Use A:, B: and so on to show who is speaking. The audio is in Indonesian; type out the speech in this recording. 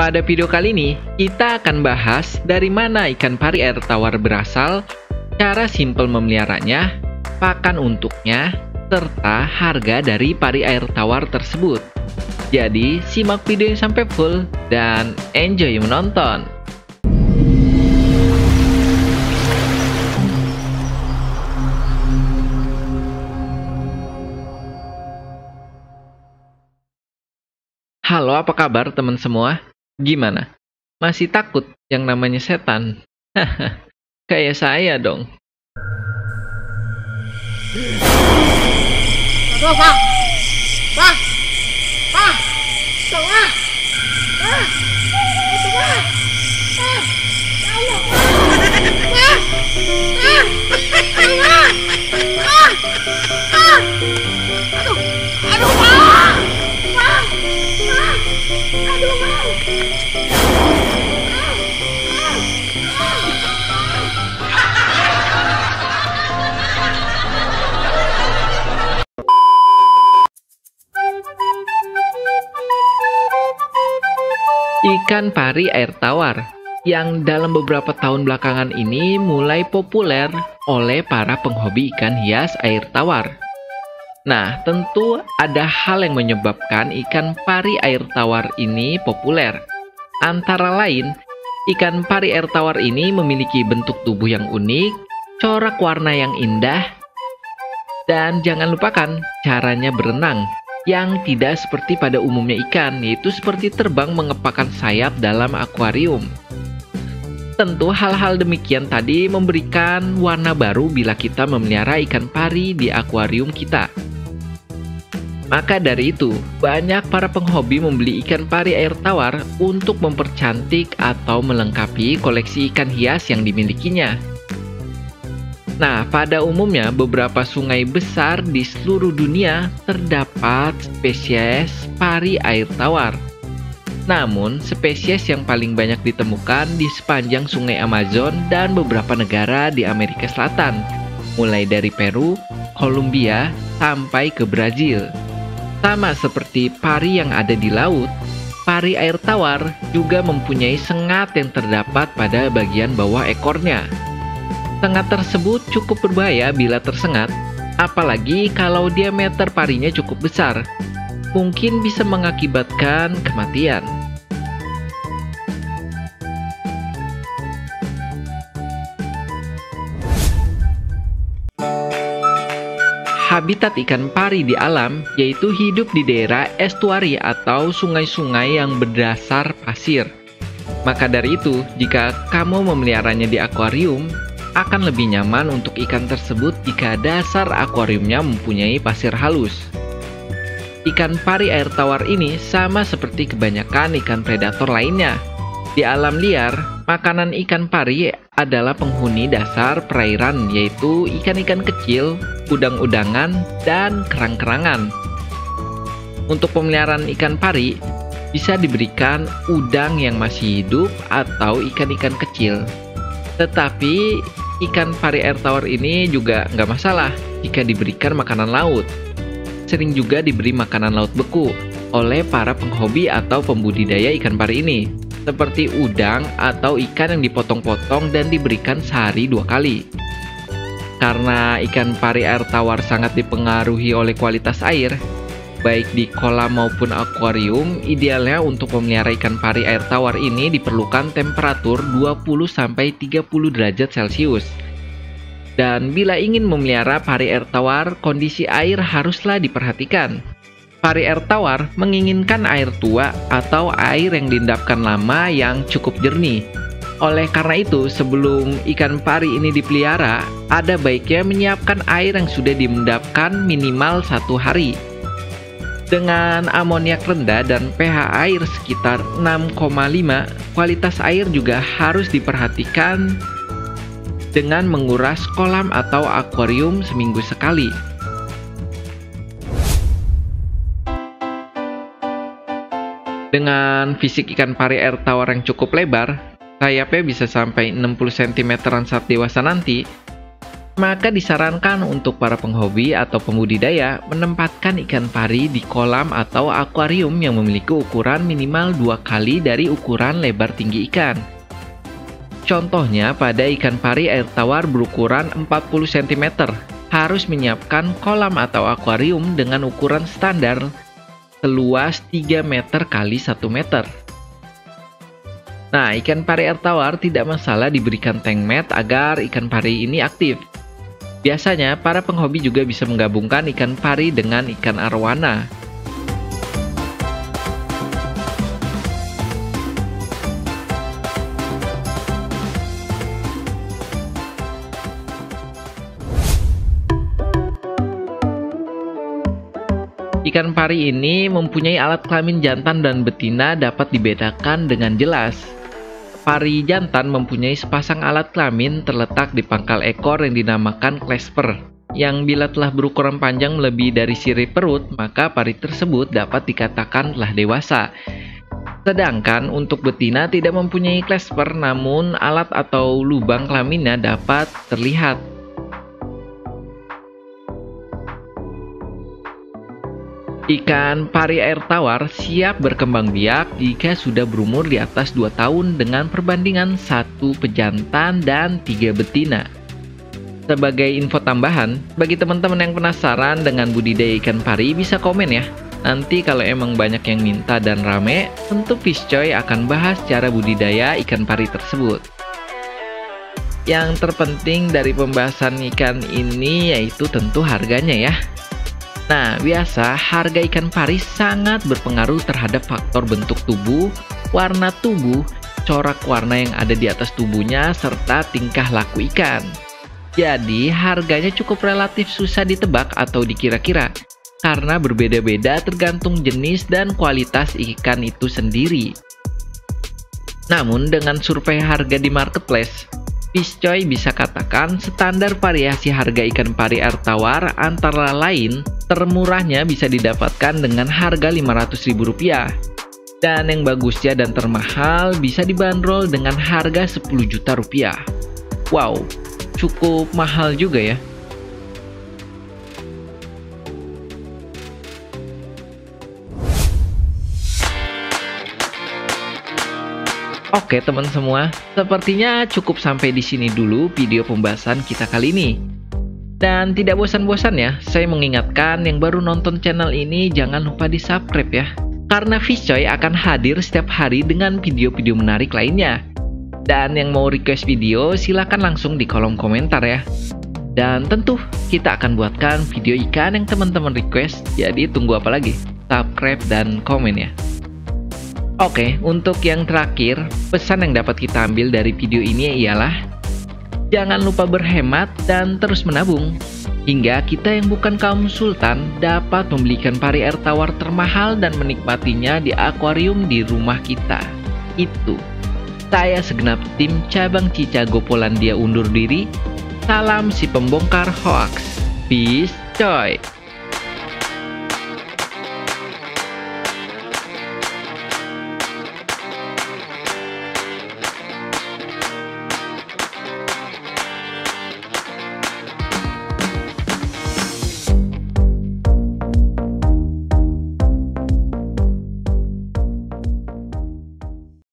A: Pada video kali ini, kita akan bahas dari mana ikan pari air tawar berasal, cara simpel memeliharanya, pakan untuknya, serta harga dari pari air tawar tersebut. Jadi, simak video sampai full dan enjoy menonton. Halo, apa kabar teman semua? Gimana? Masih takut yang namanya setan? Haha, kayak saya dong.
B: Aduh, Pak! Pak! Pak! Tolong, Pak! Pak! Itu, Pak! Pak! Ya Allah, Pak! Pak! Pak! Aduh, Pak! Pak! Pak! Aduh! Aduh, Pak! Pak! Pak! Aduh, Pak!
A: Ikan pari air tawar yang dalam beberapa tahun belakangan ini mulai populer oleh para penghobi ikan hias air tawar. Nah, tentu ada hal yang menyebabkan ikan pari air tawar ini populer. Antara lain, ikan pari air tawar ini memiliki bentuk tubuh yang unik, corak warna yang indah, dan jangan lupakan caranya berenang yang tidak seperti pada umumnya ikan, yaitu seperti terbang mengepakkan sayap dalam akuarium. Tentu hal-hal demikian tadi memberikan warna baru bila kita memelihara ikan pari di akuarium kita. Maka dari itu, banyak para penghobi membeli ikan pari air tawar untuk mempercantik atau melengkapi koleksi ikan hias yang dimilikinya. Nah, pada umumnya beberapa sungai besar di seluruh dunia terdapat spesies pari air tawar. Namun, spesies yang paling banyak ditemukan di sepanjang sungai Amazon dan beberapa negara di Amerika Selatan, mulai dari Peru, Kolombia, sampai ke Brazil. Sama seperti pari yang ada di laut, pari air tawar juga mempunyai sengat yang terdapat pada bagian bawah ekornya. Sengat tersebut cukup berbahaya bila tersengat, apalagi kalau diameter parinya cukup besar. Mungkin bisa mengakibatkan kematian. Habitat ikan pari di alam yaitu hidup di daerah estuari atau sungai-sungai yang berdasar pasir. Maka dari itu, jika kamu memeliharanya di akuarium, akan lebih nyaman untuk ikan tersebut jika dasar akuariumnya mempunyai pasir halus. Ikan pari air tawar ini sama seperti kebanyakan ikan predator lainnya. Di alam liar, makanan ikan pari adalah penghuni dasar perairan, yaitu ikan-ikan kecil, udang-udangan, dan kerang-kerangan. Untuk pemeliharaan ikan pari, bisa diberikan udang yang masih hidup atau ikan-ikan kecil. Tetapi ikan pari air tawar ini juga nggak masalah jika diberikan makanan laut. Sering juga diberi makanan laut beku oleh para penghobi atau pembudidaya ikan pari ini, seperti udang atau ikan yang dipotong-potong dan diberikan sehari 2 kali. Karena ikan pari air tawar sangat dipengaruhi oleh kualitas air, baik di kolam maupun akuarium, idealnya untuk memelihara ikan pari air tawar ini diperlukan temperatur 20-30 derajat Celcius. Dan bila ingin memelihara pari air tawar, kondisi air haruslah diperhatikan. Pari air tawar menginginkan air tua atau air yang diendapkan lama yang cukup jernih. Oleh karena itu, sebelum ikan pari ini dipelihara, ada baiknya menyiapkan air yang sudah diendapkan minimal 1 hari. Dengan amoniak rendah dan pH air sekitar 6,5, kualitas air juga harus diperhatikan dengan menguras kolam atau akuarium seminggu sekali. Dengan fisik ikan pari air tawar yang cukup lebar, sayapnya bisa sampai 60 cm saat dewasa nanti, Maka disarankan untuk para penghobi atau pembudidaya menempatkan ikan pari di kolam atau akuarium yang memiliki ukuran minimal 2 kali dari ukuran lebar tinggi ikan. Contohnya pada ikan pari air tawar berukuran 40 cm, harus menyiapkan kolam atau akuarium dengan ukuran standar seluas 3 meter kali 1 meter. Nah, ikan pari air tawar tidak masalah diberikan tank mat agar ikan pari ini aktif. Biasanya, para penghobi juga bisa menggabungkan ikan pari dengan ikan arwana. Ikan pari ini mempunyai alat kelamin jantan dan betina dapat dibedakan dengan jelas. Pari jantan mempunyai sepasang alat kelamin terletak di pangkal ekor yang dinamakan clasper, yang bila telah berukuran panjang melebihi dari sirip perut, maka pari tersebut dapat dikatakan telah dewasa. Sedangkan untuk betina tidak mempunyai clasper, namun alat atau lubang kelaminnya dapat terlihat. Ikan pari air tawar siap berkembang biak jika sudah berumur di atas 2 tahun dengan perbandingan 1 pejantan dan 3 betina. Sebagai info tambahan, bagi teman-teman yang penasaran dengan budidaya ikan pari bisa komen ya. Nanti kalau emang banyak yang minta dan rame, tentu Fishcoy akan bahas cara budidaya ikan pari tersebut. Yang terpenting dari pembahasan ikan ini yaitu tentu harganya ya. Nah, biasa harga ikan pari sangat berpengaruh terhadap faktor bentuk tubuh, warna tubuh, corak warna yang ada di atas tubuhnya, serta tingkah laku ikan. Jadi, harganya cukup relatif susah ditebak atau dikira-kira, karena berbeda-beda tergantung jenis dan kualitas ikan itu sendiri. Namun, dengan survei harga di marketplace, Fishcoy bisa katakan standar variasi harga ikan pari air tawar antara lain termurahnya bisa didapatkan dengan harga Rp500.000 dan yang bagusnya dan termahal bisa dibanderol dengan harga Rp10 juta. Wow, cukup mahal juga ya. Oke teman semua, sepertinya cukup sampai di sini dulu video pembahasan kita kali ini. Dan tidak bosan-bosan ya, saya mengingatkan yang baru nonton channel ini jangan lupa di subscribe ya. Karena Fishcoy akan hadir setiap hari dengan video-video menarik lainnya. Dan yang mau request video silahkan langsung di kolom komentar ya. Dan tentu kita akan buatkan video ikan yang teman-teman request, jadi tunggu apa lagi? Subscribe dan komen ya. Oke, untuk yang terakhir, pesan yang dapat kita ambil dari video ini ialah jangan lupa berhemat dan terus menabung, hingga kita yang bukan kaum sultan dapat membeli ikan pari air tawar termahal dan menikmatinya di akuarium di rumah kita. Itu, saya segenap tim cabang Chicago Polandia undur diri. Salam si pembongkar hoax. Fishcoy.